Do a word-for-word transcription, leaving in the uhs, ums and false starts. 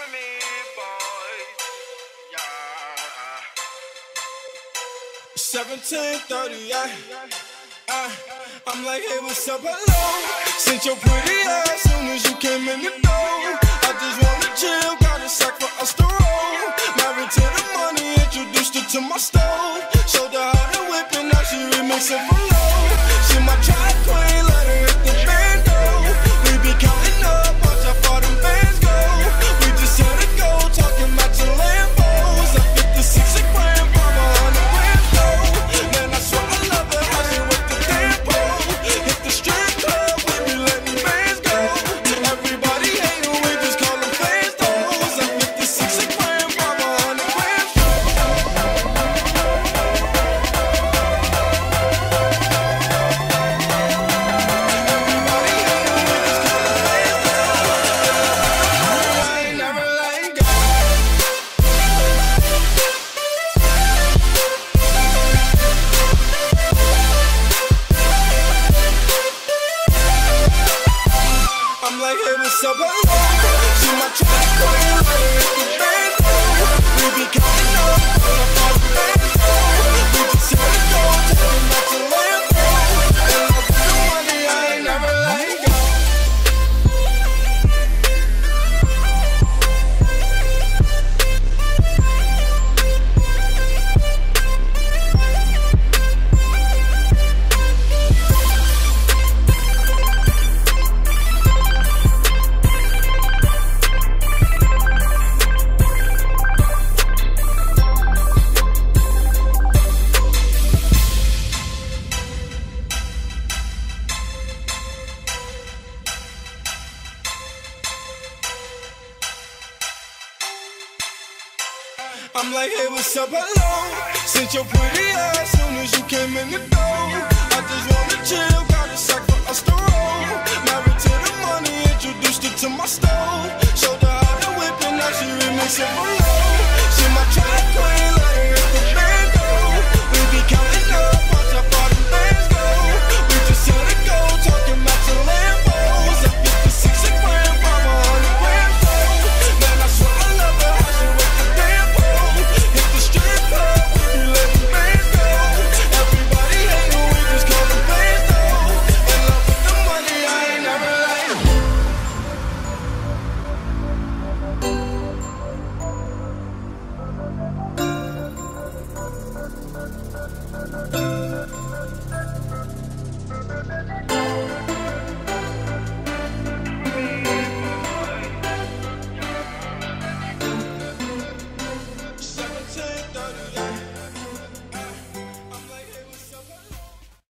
with me, boys. Yeah. seventeen thirty-eight. Uh, I'm like, hey, what's up, hello? Sent your pretty ass soon as you came in the door. I just wanna chill, got a sack for us to roll. Married to the money, introduced her to my stove. Showed her how to whip and now she remixing for low. She my track queen, let her hit the bando. We be counting up, watch how far them bands go. We just hit a go, talking matching Lambos. I fifty-six a grand, five hundred grams low. Man, I swear I love her, how she with the tempo. Hit the strip club, we be letting bands go. Everybody hating, we just call them fans those. I fifty-six a grand, five hundred grams low. I'm like, hey, what's up, hello? She my track queen, let her hit the bando. We be counting up, all the fast bando. We just hit a go, talking about the Lambo. And love with the money, I ain't never let go. I'm like, hey, what's up, hello? Sent your pretty ass soon as you came in the door. I just wanna chill, got a sack for us to roll.